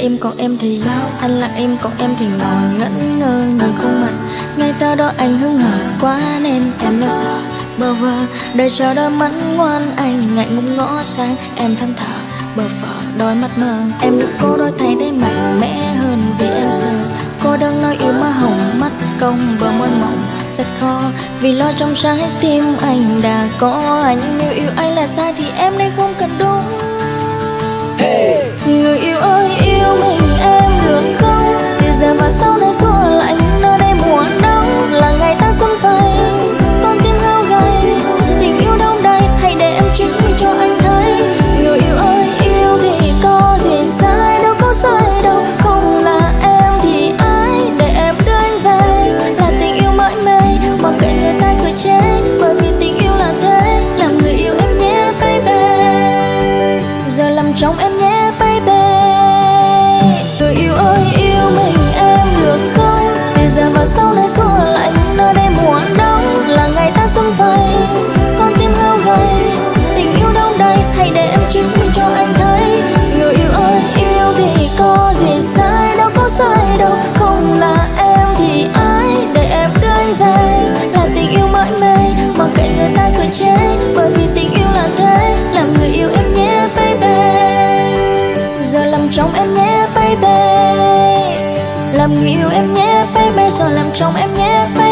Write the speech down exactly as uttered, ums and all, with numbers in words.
im còn em thì anh lặng im còn em thì ngồi ngẩn ngơ nhìn khuôn mặt. Ngay tới đó anh hứng hờ quá nên em lo sợ bơ vơ đời chờ đợi mẫn ngoan. Anh ngại ngùng ngó sang em than thở bờ phờ đôi mắt mờ. Em được cô đôi tay để mạnh mẽ hơn vì em sợ cô đơn nói yêu má hồng mắt cong bờ môi mộng rất khó. Vì lo trong trái tim anh đã có nhưng nếu yêu anh là sai thì em đây không cần đúng. Hey. Người yêu ơi yêu mình em được không? Từ giờ và sau này xua lạnh nơi đây mùa đông là ngày ta sống phai. Con tim hao gầy tình yêu đông đầy hãy để em chứng minh cho anh thấy. Người yêu ơi yêu thì có gì sai đâu có sai đâu. Không là em thì ai để em đưa anh về. Là tình yêu mãi mê mặc kệ người ta cười chế. Bởi vì tình yêu là thế làm người yêu em nhé baby. Giờ làm trong em nhé baby. Người yêu ơi yêu mình em được không? Từ giờ và sau này xua lạnh nơi đây mùa đông là ngày ta sống phai. Con tim hao gầy tình yêu đông đầy hãy để em chứng minh cho anh thấy. Người yêu ơi yêu thì có gì sai đâu có sai đâu. Không là em thì ai để em đưa anh về. Là tình yêu mãi mê mặc kệ người ta cười chế. Bởi vì tình yêu là thế làm người yêu em nhé baby. Giờ làm trong em nhé baby. Làm người yêu em nhé baby. Giờ làm trong em nhé baby.